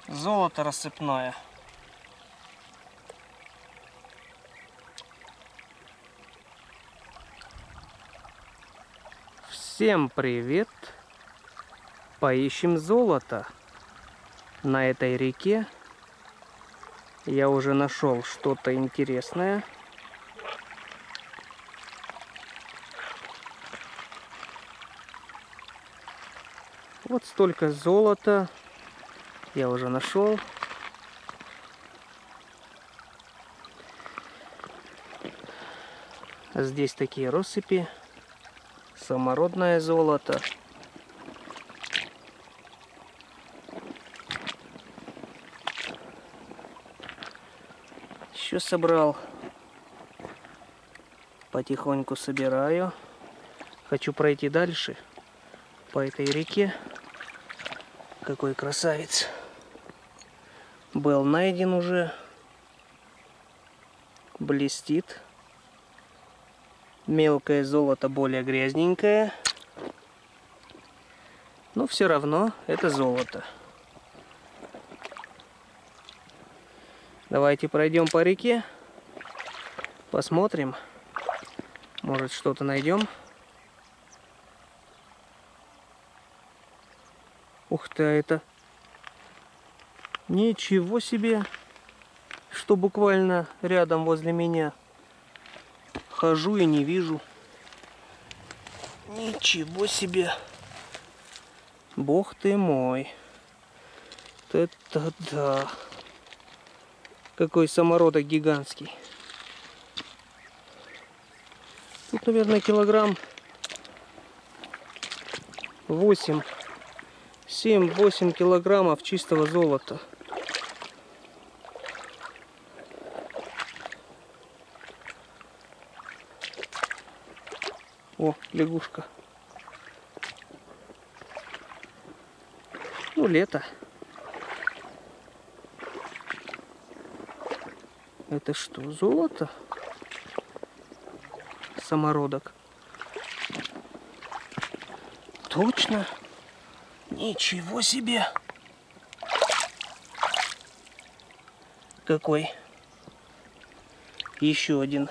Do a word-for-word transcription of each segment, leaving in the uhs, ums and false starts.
Золото рассыпное. Всем привет! Поищем золото. На этой реке я уже нашел что-то интересное. Вот столько золота я уже нашел. Здесь такие россыпи. Самородное золото. Еще собрал. Потихоньку собираю. Хочу пройти дальше по этой реке. Какой красавец. Был найден уже. Блестит. Мелкое золото более грязненькое. Но все равно это золото. Давайте пройдем по реке. Посмотрим. Может, что-то найдем. Ух ты, а это... Ничего себе! Что буквально рядом возле меня. Хожу и не вижу. Ничего себе! Бог ты мой! Это да! Какой самородок гигантский! Тут, наверное, килограмм восемь. семь-восемь килограммов чистого золота. О, лягушка. Ну, лето. Это что, золото? Самородок. Точно. Ничего себе. Какой? Еще один.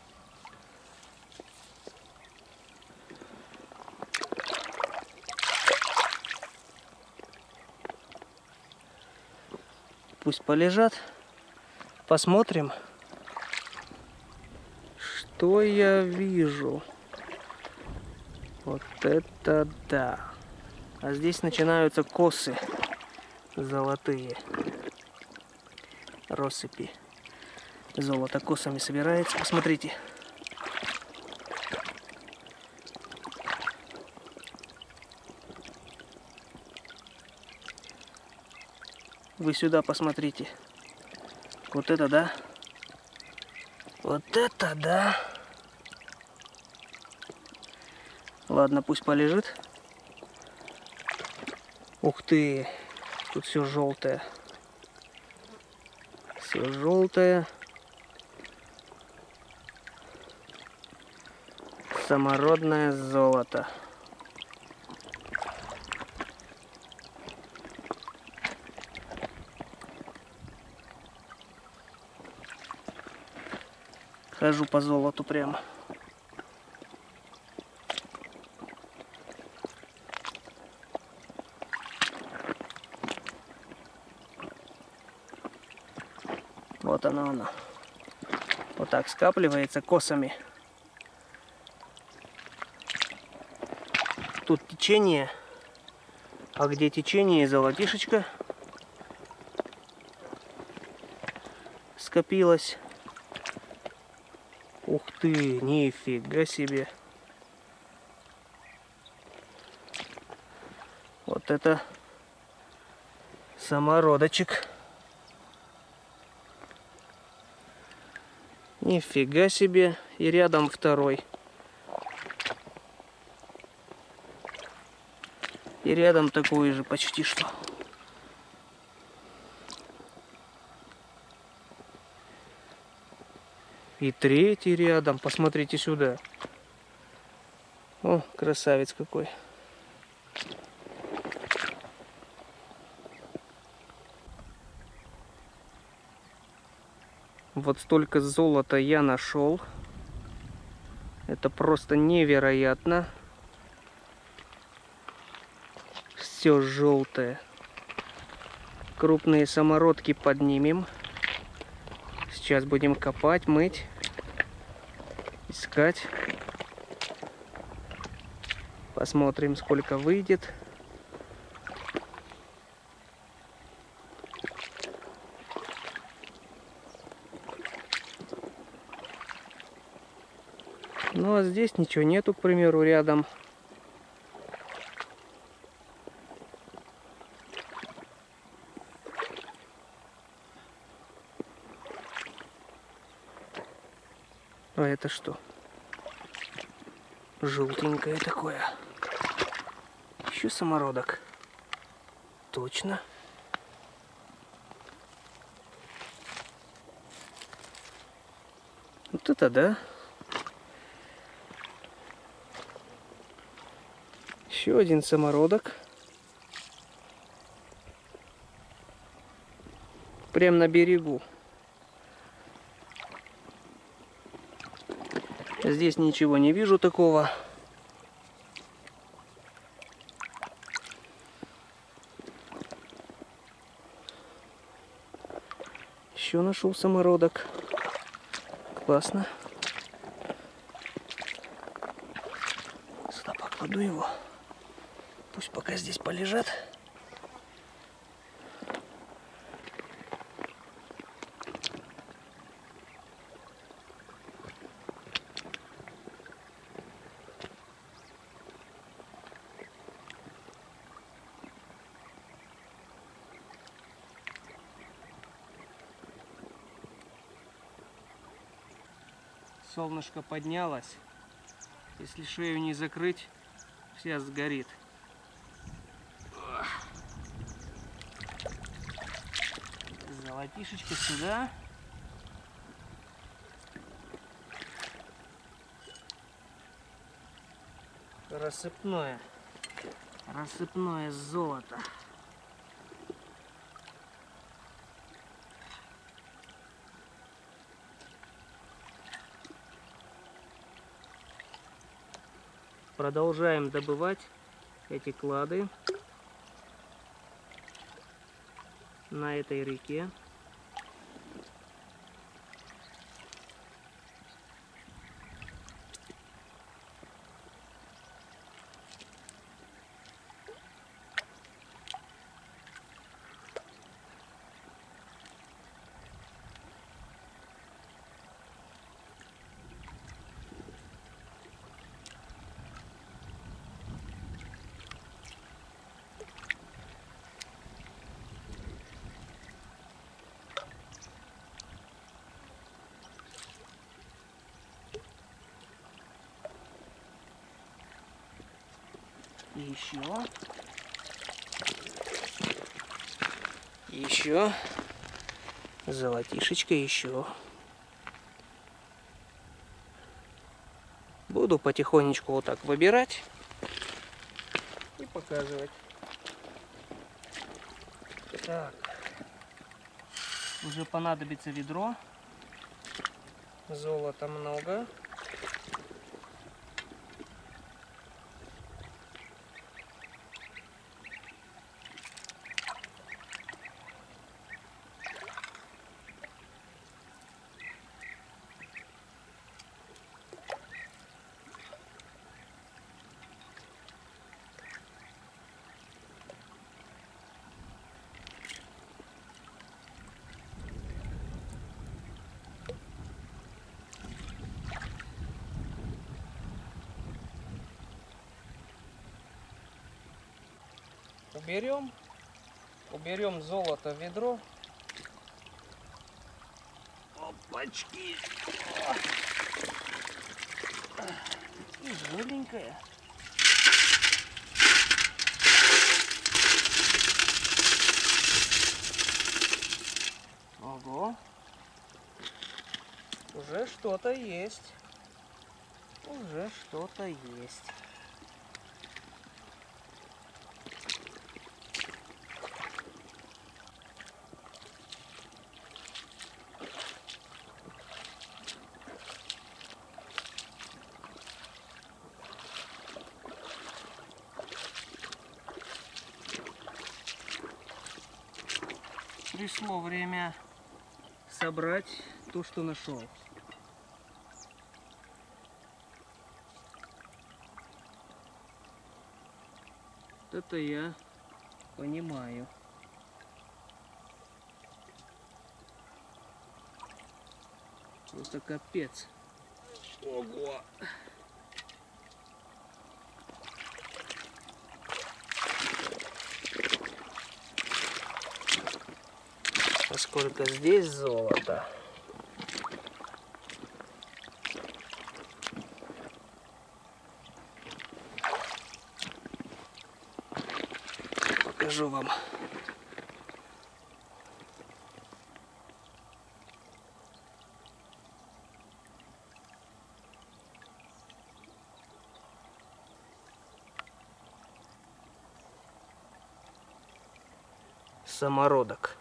Пусть полежат. Посмотрим, что я вижу. Вот это да. А здесь начинаются косы золотые. Россыпи. Золото косами собирается. Посмотрите. Вы сюда посмотрите. Вот это да. Вот это да. Ладно, пусть полежит. Ух ты. Тут все желтое. Все желтое. Самородное золото. Хожу по золоту прямо. Вот оно, оно. Вот так скапливается косами. Тут течение. А где течение, золотишечко скопилось. Ух ты, нифига себе. Вот это самородочек. Нифига себе. И рядом второй. И рядом такой же почти что. И третий рядом. Посмотрите сюда. О, красавец какой. Вот столько золота я нашел. Это просто невероятно. Все желтое. Крупные самородки поднимем. Сейчас будем копать, мыть, искать. Посмотрим, сколько выйдет. Ну а здесь ничего нету, к примеру, рядом. А это что? Желтенькое такое. Еще самородок. Точно. Вот это да. Еще один самородок. Прям на берегу. Здесь ничего не вижу такого. Еще нашел самородок. Классно. Сюда покладу его. Пусть пока здесь полежат. Солнышко поднялось. Если шею не закрыть, вся сгорит. Золотишечко сюда. Рассыпное. Рассыпное золото. Продолжаем добывать эти клады на этой реке. И еще. Еще. Золотишечко еще. Буду потихонечку вот так выбирать и показывать. Так. Уже понадобится ведро. Золота много. Уберем, уберем золото в ведро. Опачки! И желтенькая. Ого! Уже что-то есть. Уже что-то есть. пришло время собрать то, что нашел. Это я понимаю. Просто капец. Ого! А сколько здесь золота? Покажу вам. Самородок.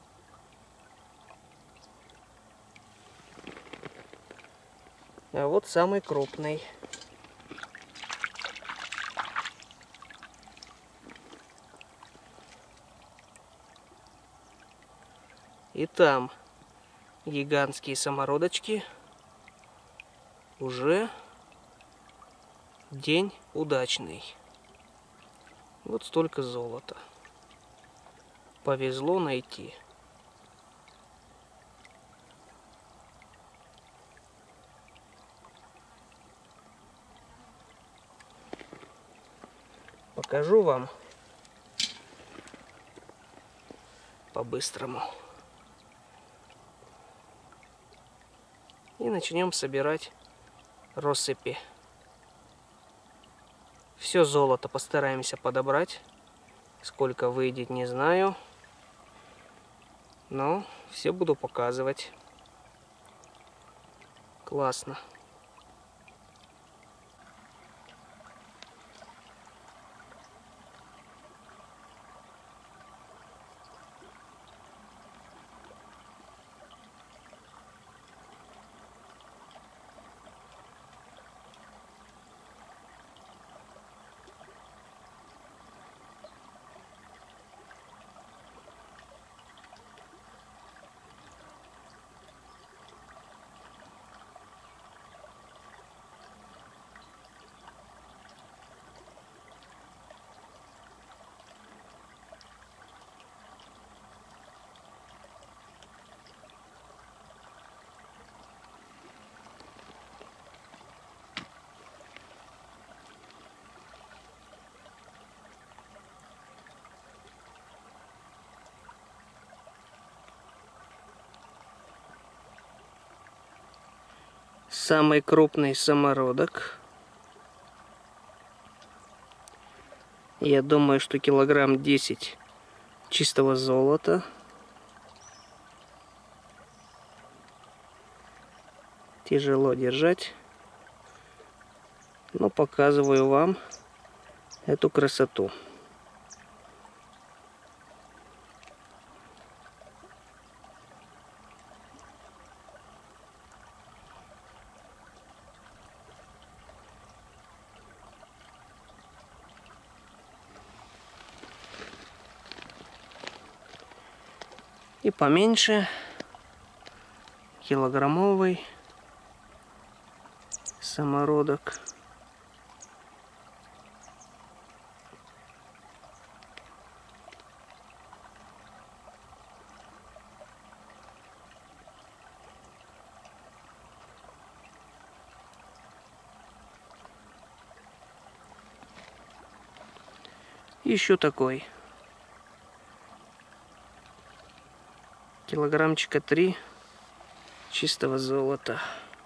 А вот самый крупный. И там гигантские самородочки. Уже день удачный. Вот столько золота. Повезло найти. Покажу вам по-быстрому. И начнем собирать россыпи. Все золото постараемся подобрать. Сколько выйдет, не знаю. Но все буду показывать. Классно. Самый крупный самородок. Я думаю, что килограмм десять чистого золота. Тяжело держать. Но показываю вам эту красоту. И поменьше, килограммовый самородок. Еще такой. Килограммчика три чистого золота.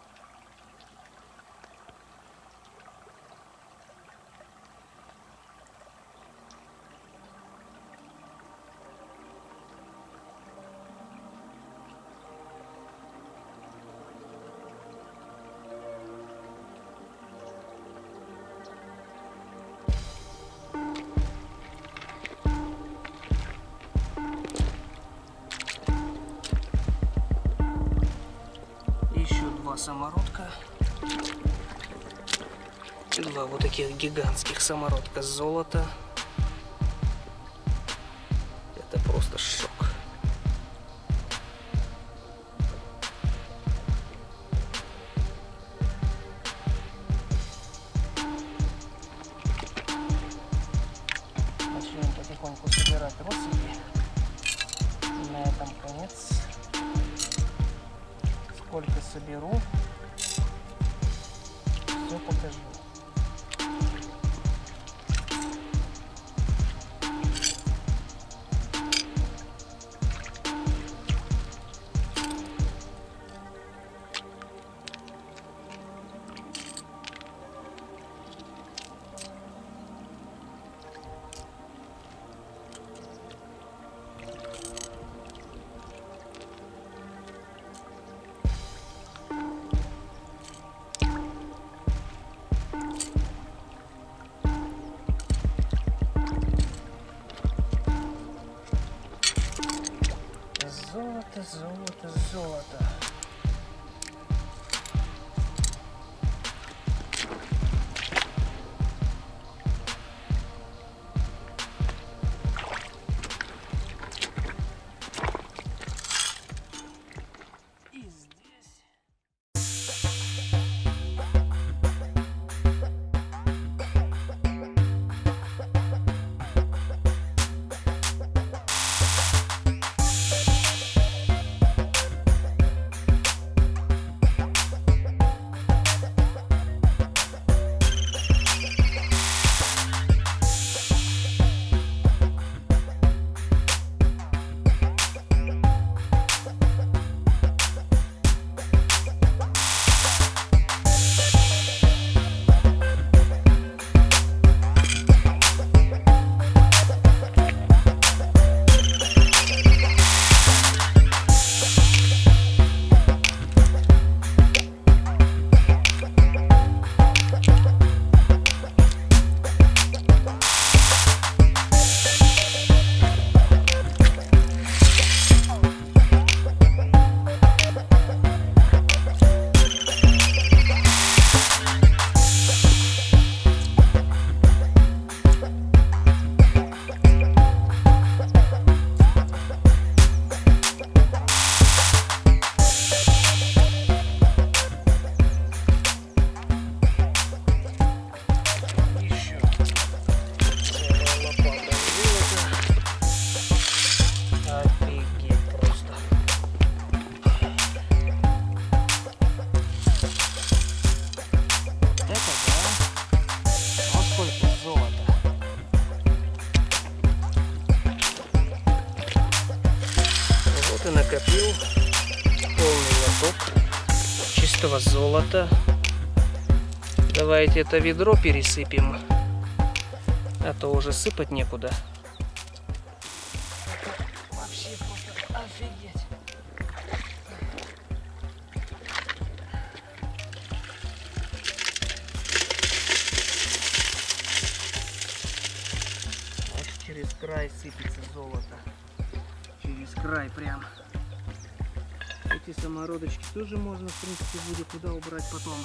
Самородка. Два вот таких гигантских самородка золота. Это просто шок. соберу, все покажу. Золото, золото, золото. И здесь. Накопил полный лоток чистого золота. Давайте это ведро пересыпем, а то уже сыпать некуда. Это вообще просто офигеть. Вот через край сыпется золото. Через край прям. Эти самородочки тоже можно, в принципе, будет туда убрать потом.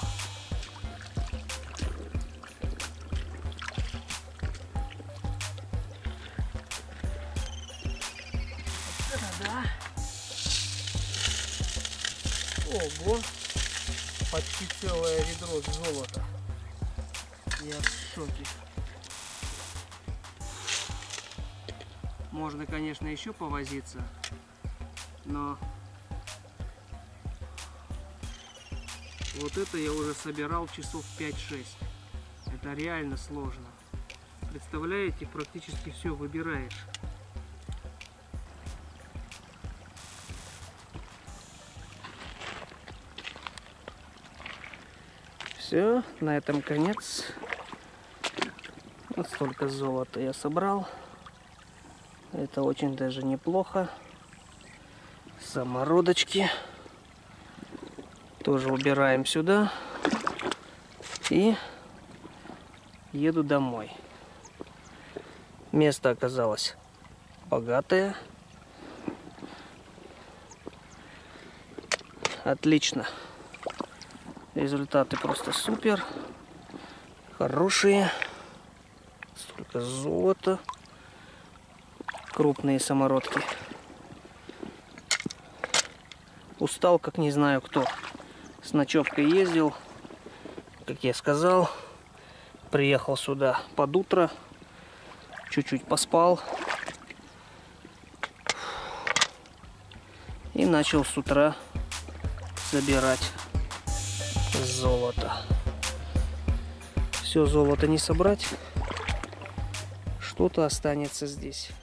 Вот это да. Ого! Почти целое ведро золота. Я в шоке. Можно, конечно, еще повозиться, но вот это я уже собирал часов пять-шесть. Это реально сложно. Представляете, практически все выбираешь. Все, на этом конец. Вот столько золота я собрал. Это очень даже неплохо. Самородочки тоже убираем сюда. И еду домой. Место оказалось богатое. Отлично. Результаты просто супер. Хорошие. Столько золота. Крупные самородки. Устал, как не знаю кто. С ночевкой ездил, как я сказал. Приехал сюда под утро. Чуть-чуть поспал. И начал с утра собирать. Золото. Все золото не собрать. Что-то останется здесь.